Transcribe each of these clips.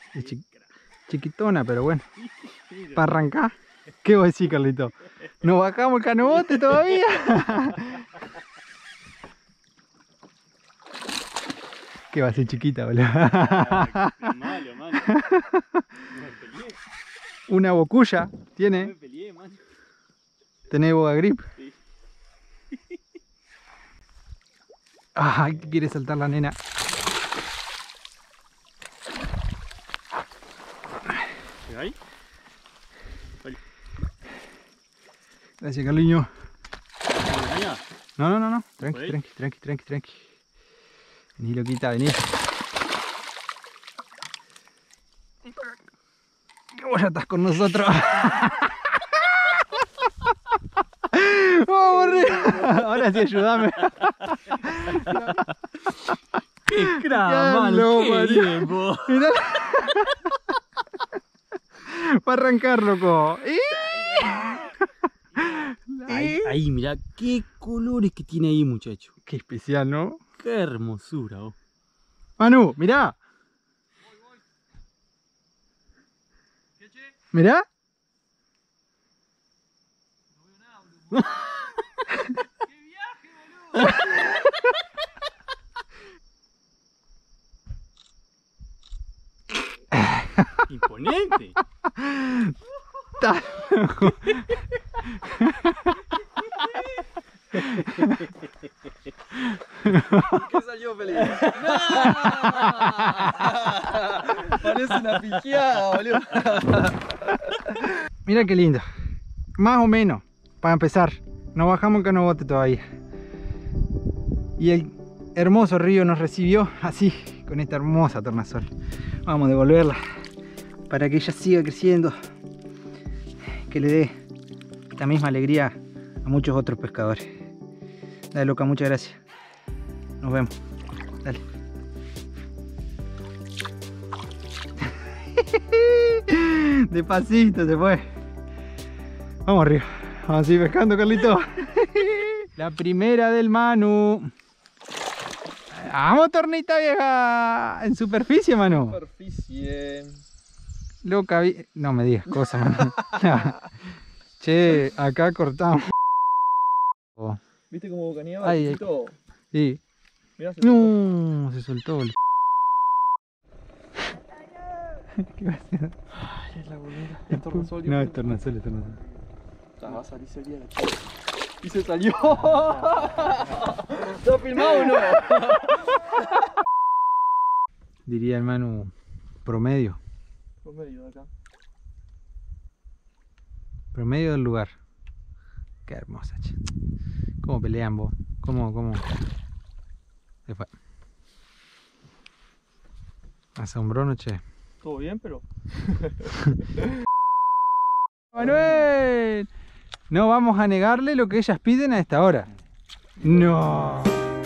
Es chiquitona, pero bueno. Para arrancar. ¿Qué vos decís, Carlito? ¿Nos bajamos el canobote todavía? ¿Qué va a ser chiquita, boludo? Malo, mano. No me peleé. Una bocuya No tiene. me peleé, mano. ¿Tenés boga grip? Sí. Ay, que quiere saltar la nena. ¿Llega ahí? Gracias, Carliño. ¿Mía? No. Tranqui, ¿Por ahí? tranqui. Vení, loquita, vení. Que vos ya estás con nosotros. Vamos arriba. Ahora sí, ayúdame. ¡Qué crack, Ya mano! lo ¡Qué parió. bien, vos! Mirá. Para arrancar, loco. Ahí, mirá, qué colores que tiene ahí, muchacho. Qué especial, ¿no? Qué hermosura, vos. Manu, mirá. Mirá. Imponente. Está loco. ¿Qué salió, Felipe? ¡No! Parece una piqueada, boludo. Mira qué lindo. Más o menos, para empezar. No bajamos el canobote todavía. Y el hermoso río nos recibió así, con esta hermosa tornasol. Vamos a devolverla para que ella siga creciendo. Que le dé esta misma alegría a muchos otros pescadores. Dale, loca, muchas gracias. Nos vemos. Dale. Despacito se fue. Vamos arriba. Vamos a seguir pescando, Carlito. La primera del Manu. Vamos, tornita vieja. En superficie, Manu. Superficie. Loca, no me digas cosas, Manu. Che, acá cortamos. ¿Viste cómo bocaneaba? Ay, ay. Todo. Sí. Mirá, se soltó. No, se soltó. ¿Qué va a hacer? Ay, es la bolera. Es tornasol. No, es tornasol. Ah, va a salir sería la chica. Y se salió. ¿Está filmado o no? Diría el Manu promedio. Promedio de acá. Promedio del lugar. Qué hermosa, che. ¿Cómo pelean vos? ¿Cómo? Se fue. Asombró, ¿no, che? Todo bien, pero. ¡Manuel! No vamos a negarle lo que ellas piden a esta hora. No.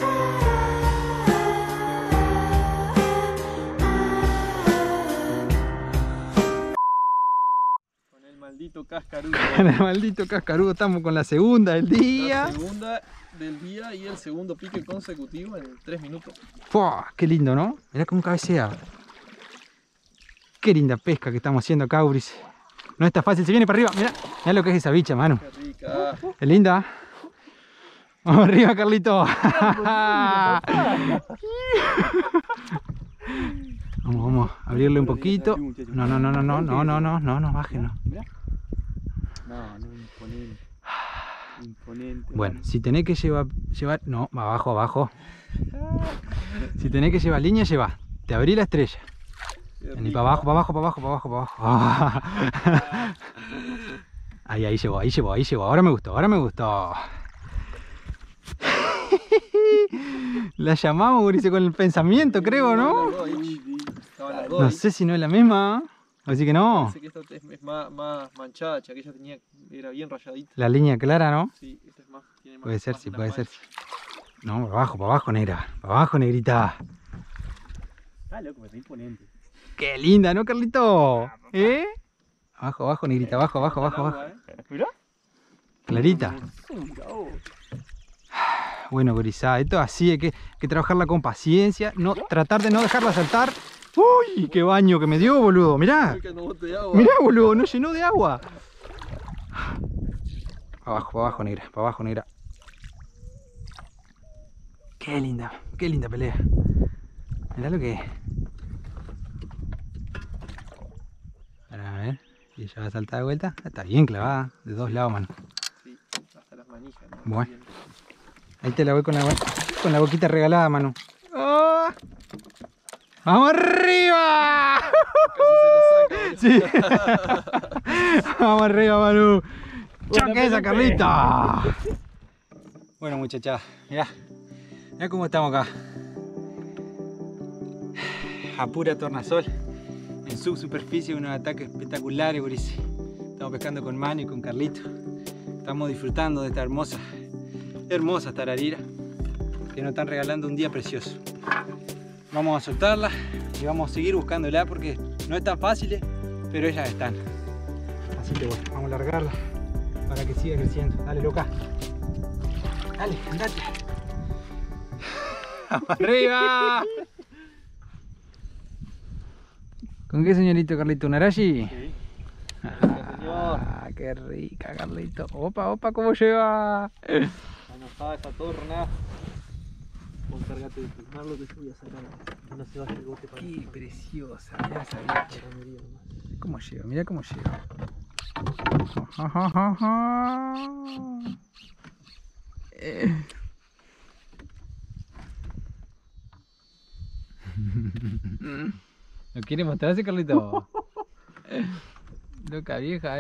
Con el maldito cascarudo. Con el maldito cascarudo estamos con la segunda del día. La segunda del día y el segundo pique consecutivo en 3 minutos. ¡Fua! Qué lindo, ¿no? Mirá cómo cabecea. Qué linda pesca que estamos haciendo acá, Uris. No está fácil, se viene para arriba. Mirá lo que es esa bicha, Manu. Qué rica. Es linda. Vamos arriba, Carlito. Vamos a abrirle un poquito. No, baje, no. No, imponente. Imponente. Bueno, si tenés que llevar... No, abajo. Si tenés que llevar línea, lleva. Te abrí la estrella. Vení para abajo. Ahí llegó. Ahora me gustó. La llamamos, Urice, con el pensamiento, creo, ¿no? No sé si no es la misma. Así que no. Parece que esta es más manchada, que aquella era bien rayadita. La línea clara, ¿no? Sí, esta es más. Tiene más Puede ser, más sí, una puede mancha. ser. No, para abajo, negra. Para abajo, negrita. Ah, loco, está imponente. ¡Qué linda!, ¿no, Carlito? ¿Eh? Abajo, negrita, abajo. Mirá. Clarita. Mira vos. Bueno, gurizada, esto así hay que trabajarla con paciencia, no, tratar de no dejarla saltar ¡Uy! ¡Qué baño que me dio, boludo! Mirá. El canobote de agua. Mirá, boludo, nos llenó de agua. Para abajo, negra, para abajo, negra. Qué linda pelea. Mirá lo que es. A ver, y ella va a saltar de vuelta. Está bien clavada, de dos lados, mano. Sí, hasta las manijas, ¿no? Bueno. Ahí te la voy con la boquita regalada, Manu. ¡Oh! ¡Vamos arriba! Casi se lo saca, Sí. Vamos arriba, Manu. ¡Choque esa, Carlita! Bueno, muchachas, mirá cómo estamos acá. A pura tornasol. En subsuperficie, unos ataques espectaculares, Boris. Estamos pescando con Manu y con Carlito. Estamos disfrutando de esta hermosa tararira que nos están regalando un día precioso. Vamos a soltarla y vamos a seguir buscándola porque no es tan fácil, pero ellas están. Así que bueno, vamos a largarla para que siga creciendo. Dale, loca. Dale, andate. ¡Vamos arriba! ¿Con qué, señorito Carlito? ¿Un arashi? Sí. Ah, qué rica, Carlito. Opa, ¿cómo lleva? Enojada esa torna. Vos encárgate de filmarlo que yo voy a sacar. No se baje el bote para Qué preciosa, mirá esa bicha. ¿Cómo lleva? Mirá cómo lleva. ¿Lo quiere mostrarse, Carlito? Loca vieja,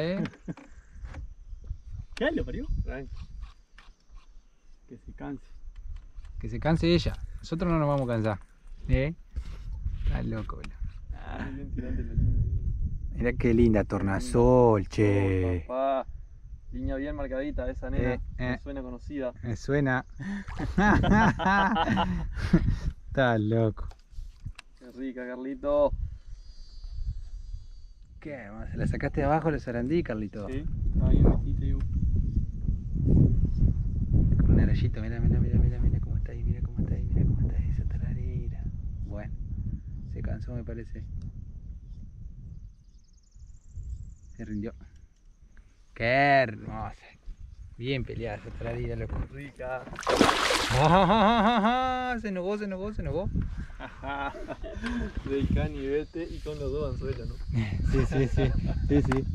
¿Qué lo parió? Que se canse. Que se canse ella. Nosotros no nos vamos a cansar. Está loco, boludo. Mirá qué linda tornasol, che. Papá, línea bien marcadita esa nena. Me suena conocida. Me suena. Está loco. Qué rica, Carlito. ¿Qué? ¿Se la sacaste de abajo, la sarandí, Carlito? Sí, está bien metita, yo. Con un arayito, mirá cómo está ahí, mirá cómo está ahí esa tararira. Bueno, se cansó, me parece. Se rindió. Qué hermosa. Bien peleada esa tararira, loco. Rica. Se enojó. De canivete y con los dos anzuelos, ¿no? Sí.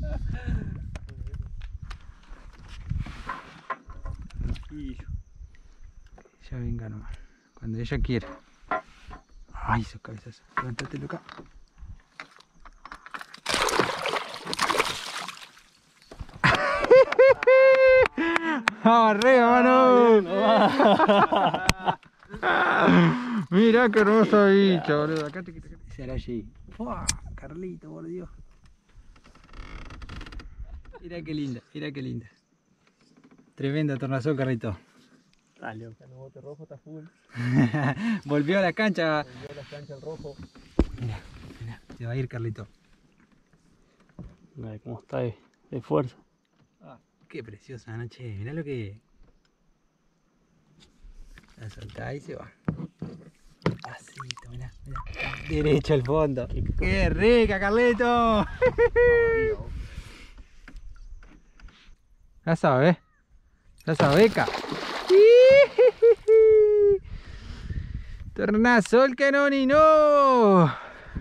Ya venga nomás, cuando ella quiera. Ay, esos cabezazos. Levántate, loca. ¡Vamos arriba, Manu! Mirá qué hermosa bicha, boludo. Acá te será allí. ¡Fua! Carlito, por Dios. Mirá qué linda. Tremenda tornasol, Carlito. Dale, el canobote rojo está full. Volvió a la cancha. Volvió a la cancha el rojo. Mirá, se va a ir, Carlito. Mira cómo está de fuerza. Qué preciosa noche, mirá lo que... La soltá y se va. Pasito, mirá. Derecho al fondo. ¡Qué rica, Carlito! Ya sabes, beca. Tornasol Canoni, no.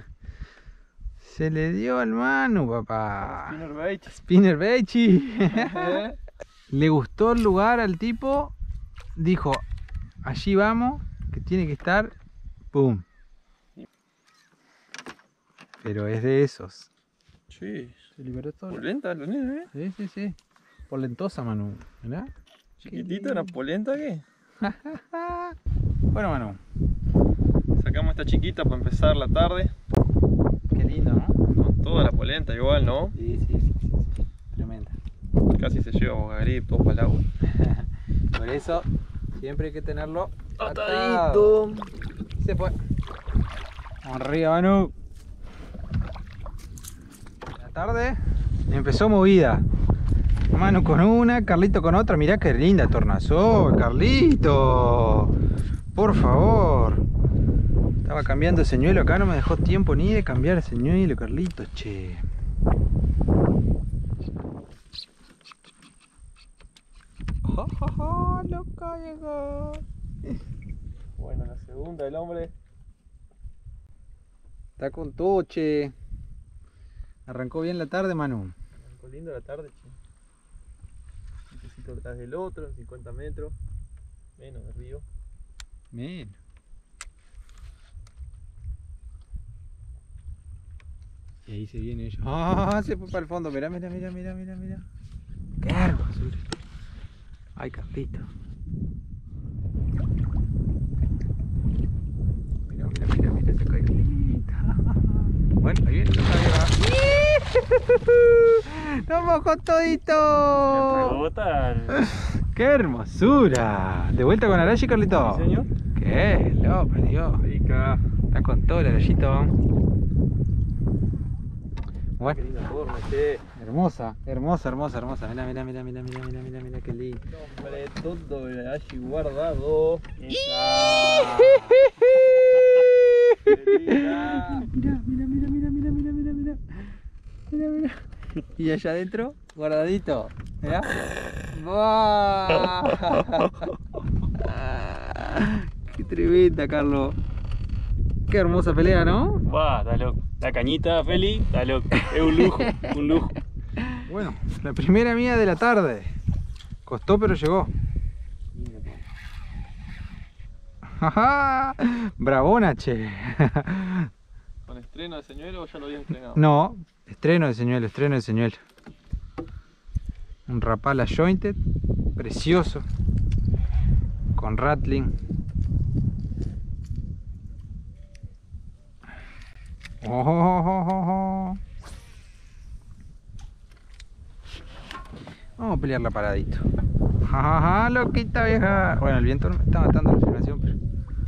Se le dio al Manu, papá. Spinner Beichi. Le gustó el lugar al tipo. Dijo, allí vamos, que tiene que estar. ¡Pum! Pero es de esos. Sí, Se liberó todo. polenta, lo nene, Sí. Polentosa, Manu. ¿Verdad? Chiquitita, una polenta, ¿qué? Bueno, Manu. Sacamos esta chiquita para empezar la tarde. Qué lindo, ¿no? Con toda la polenta igual, ¿no? Sí. Tremenda. Casi se lleva boca grip, todo para el agua. Por eso, siempre hay que tenerlo Atadito. Se fue. Vamos arriba, Manu. La tarde empezó movida. Manu con una, Carlito con otra. Mirá qué linda tornasol, Carlito. Por favor. Estaba cambiando el señuelo acá, no me dejó tiempo ni de cambiar el señuelo, Carlitos, che. Loca llegó. Bueno, la segunda, el hombre. Está con todo, che. Arrancó bien la tarde, Manu. Arrancó lindo la tarde, che. Un pesito detrás del otro, 50 metros. Menos de río. Bien. Y ahí se viene ella. ¡Ah! Se fue para el fondo. Mirá. ¡Qué hermosura! ¡Ay, Carlito! Mira esa caída. Bueno, ahí viene. ¡Nos mojó todito! ¡Qué hermosura! ¿De vuelta con Arashi, Carlito? ¿Sí, señor? ¡Qué loco, Dios! Rica. Está con todo el Arashito. Bueno, Qué linda forma, che. hermosa. Mirá, qué lindo. Hombre, todo el Arashi guardado. Esa. Mira. Y allá adentro, guardadito. Mirá. ¡Buah! Qué tremenda, Carlos. Qué hermosa pelea, ¿no? Va, está loco. La cañita, Feli, está loco. Es un lujo, un lujo. Bueno, la primera mía de la tarde. Costó, pero llegó. ¡Jaja! Bravona, che. ¿Con estreno de señuelo o ya lo habías estrenado? No, estreno de señuelo. Un Rapala Jointed, precioso, con rattling. Oh. Vamos a pelearla paradito. Jajaja, loquita vieja. Bueno, el viento no me está matando la filmación, pero...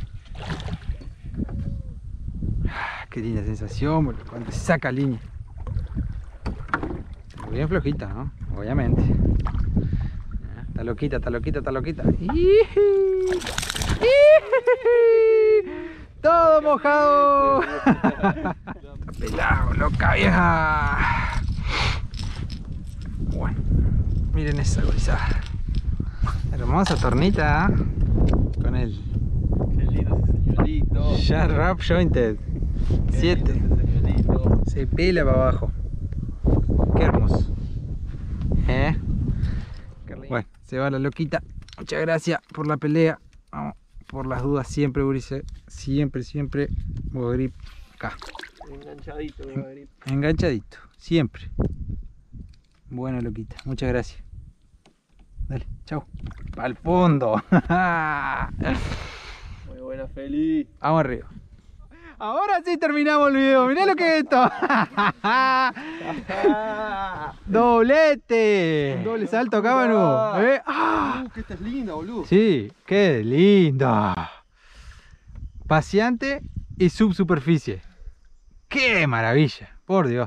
Qué linda sensación, boludo, cuando se saca línea. Bien flojita, ¿no? Obviamente. Está loquita. Todo mojado. Está pelado, loca vieja. Bueno, miren esa gurizada. Hermosa tornita, ¿eh? Con el Qué lindo ese señuelito. Sharp Rap Jointed 7. Se pela para abajo. Qué hermoso. Bueno, se va la loquita. Muchas gracias por la pelea. Vamos, por las dudas siempre, Urice. Siempre. Grip acá. Enganchadito, grip. Enganchadito, siempre. Bueno, loquita. Muchas gracias. Dale, chau. Para el fondo. Muy buena, Feli. Vamos arriba. Ahora sí terminamos el video. Mirá lo que es esto. Doblete. Un doble salto acá, Manu. Que esta es linda, boludo. Sí, qué linda. Paseante y subsuperficie. Qué maravilla, por Dios.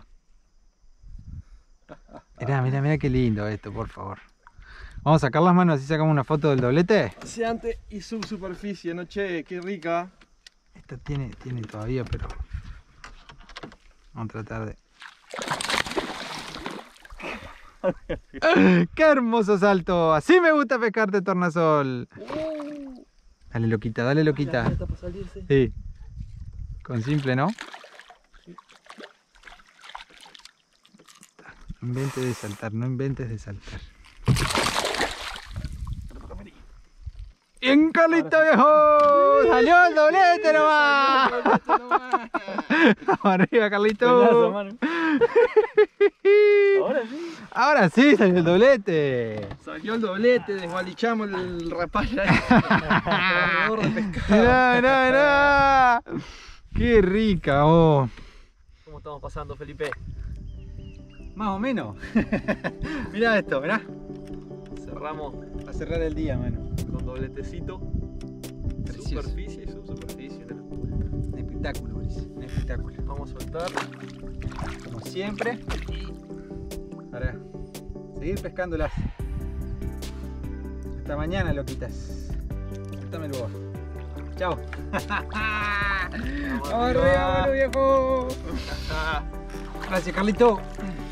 Mirá qué lindo esto, por favor. Vamos a sacar las manos así sacamos una foto del doblete. Paseante y subsuperficie, no che, qué rica. Esta tiene todavía, pero vamos a tratar de... ¡Qué hermoso salto! Así me gusta pescarte, tornasol. Dale, loquita, dale, loquita. ¿Está para salirse? Sí. Con simple, ¿no? Sí. No inventes de saltar, no inventes de saltar. ¡Bien, Carlito viejo! ¡Salió el doblete nomás! Vamos arriba, Carlito. Pedazo, Ahora sí salió el doblete. Salió el doblete, desgualichamos el rapalla. Corredor de pescado. Mirá. ¡Qué rica, oh! ¿Cómo estamos pasando, Felipe? Más o menos. Mirá esto, mirá. Cerramos A cerrar el día, mano. con dobletecito. Precioso. Superficie y subsuperficie. Un espectáculo, Boris. Un espectáculo. Vamos a soltar. Como siempre. Y para seguir pescándolas. Hasta mañana, loquitas. Suéltame el boa. Chao. Vamos arriba, viejo. Gracias, Carlito.